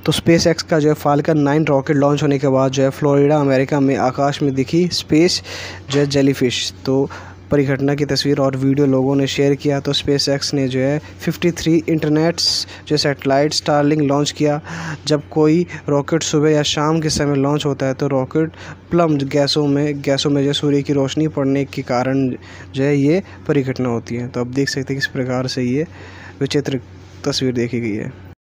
तो space x का जो है फाल्कन 9 रॉकेट लॉन्च होने के बाद जो है फ्लोरिडा अमेरिका में आकाश में दिखी स्पेस जो है जेलीफिश। तो परिघटना की तस्वीर और वीडियो लोगों ने शेयर किया। तो स्पेस एक्स ने जो है 53 इंटरनेट्स जो सैटेलाइट स्टारलिंक लॉन्च किया। जब कोई रॉकेट सुबह या शाम के समय लॉन्च होता है तो रॉकेट प्लम गैसों में जो सूर्य की रोशनी पड़ने के कारण जो है ये परिघटना होती है। तो आप देख सकते हैं किस प्रकार से ये विचित्र तस्वीर देखी गई है।